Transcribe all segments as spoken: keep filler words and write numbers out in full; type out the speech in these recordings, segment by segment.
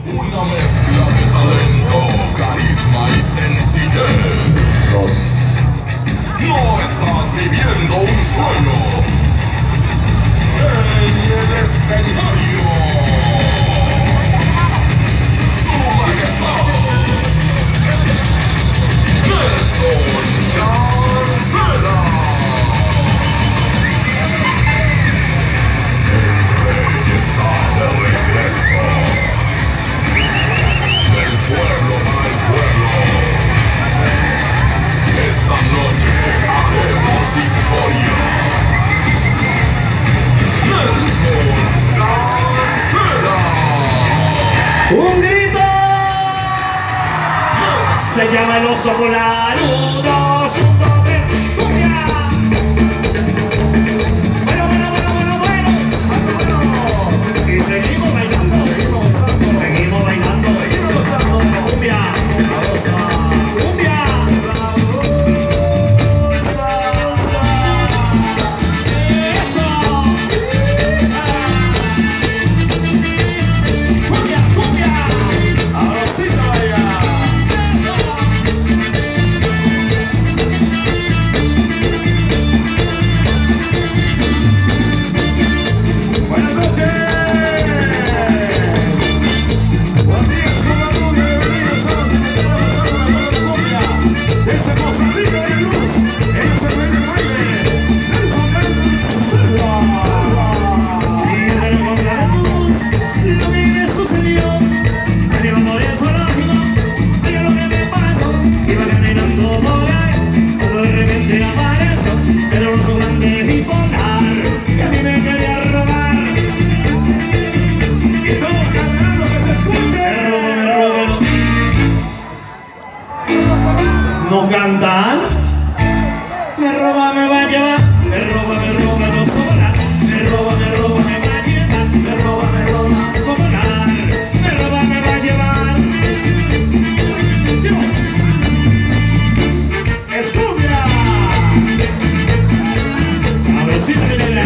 Una mezcla de talento, carisma y sencillez. Dos. No estás viviendo un sueño en el escenario. Su majestad Nelson Cancela. El rey está de regreso. Del pueblo al pueblo. Esta noche haremos historia. Nelson Cancela. ¡Un grito! Se llama el oso polar. Un, dos, un, dos, tres, cumbia. Bueno, bueno, bueno, bueno, bueno, bueno. Y seguimos bailando, seguimos gozando, seguimos bailando, seguimos gozando de la cumbia. Sabrosa, cumbia. ¿No cantan? Me roba, me va a llevar. Me roba, me roba, no sobra. Me roba, me roba, me va a llevar. Me roba, me roba, no sobra. Me roba, me va a llevar. ¡Es cumbia! A ver si se le da.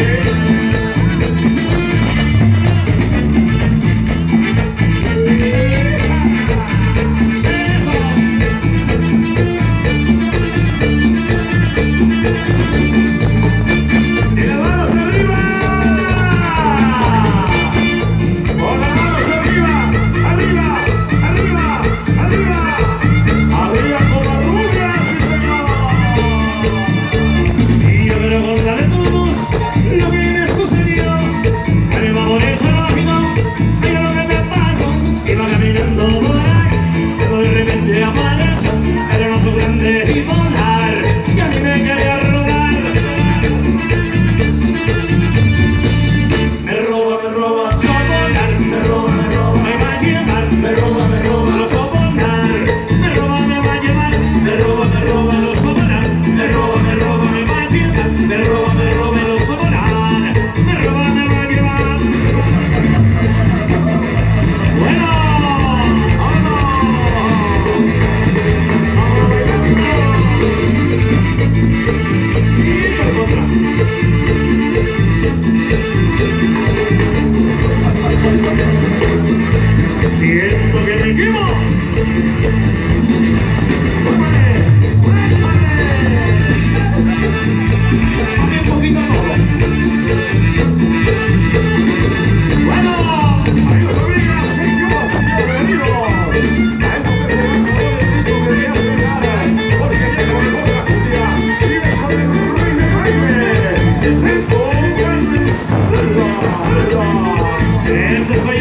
Siento que me quemo. Un poquito todo. Bueno, amigos, amigas, señoras y bienvenidos a eso que se llama el tipo que ya se gana, porque tengo el mejor de la cumbia y ves con el rey de baile, Nelson Cancela. Ese soy